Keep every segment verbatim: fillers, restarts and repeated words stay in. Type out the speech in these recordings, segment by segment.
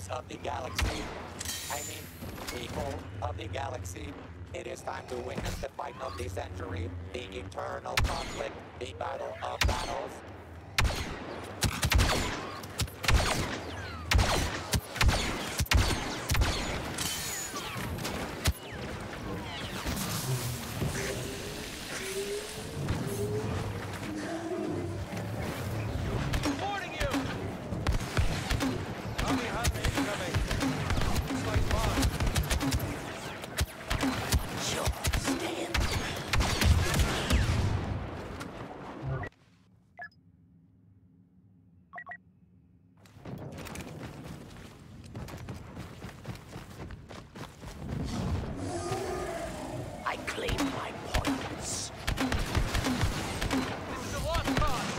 citizens of the galaxy. I mean, people of the galaxy. It is time to witness the fight of the century, the eternal conflict, the battle of battles. I claim my points. This is a lost cause.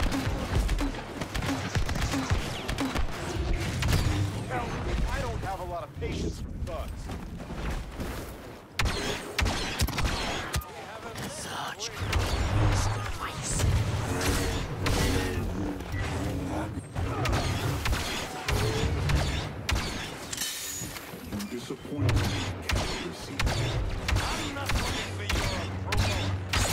Hell, I don't have a lot of patience for thugs. Such glorious device. You disappoint me, Captain Caesar. I'm not looking for your approval.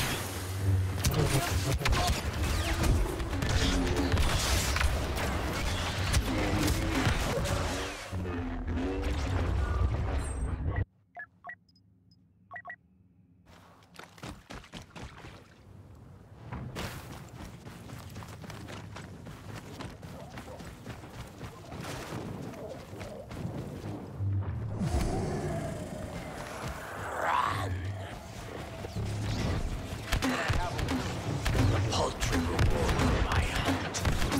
Paltry reward for my hunt.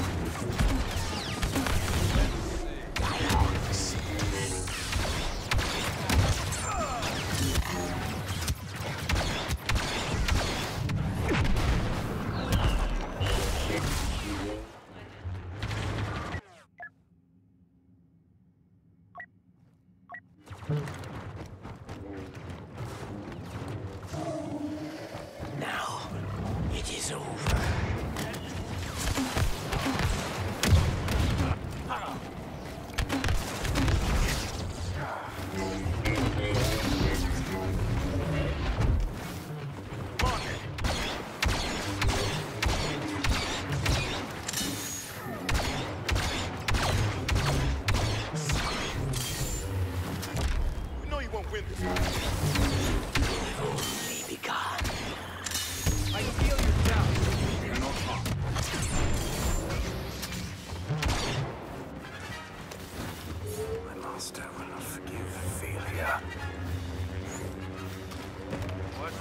Diox. Now, it is over. We know you won't win this. Only begun. I feel your doubt. Cannot harm. My master will not forgive failure. What?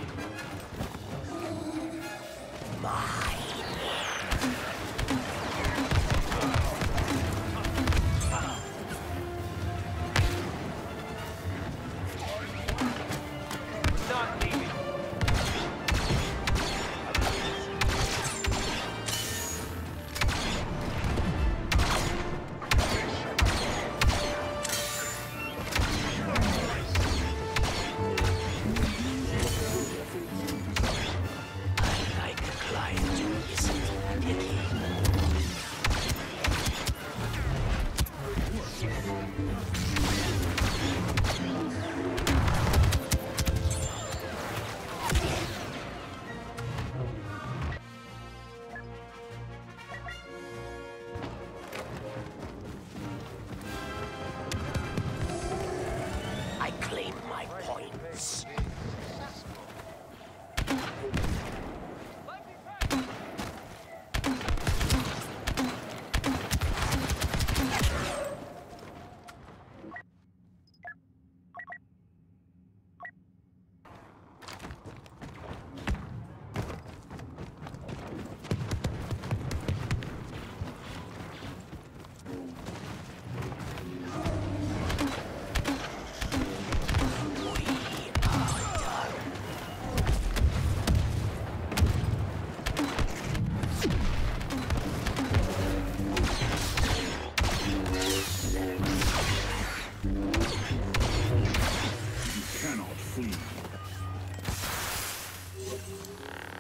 Not leaving. I like a client who isn't picky. I claim my points. You cannot flee.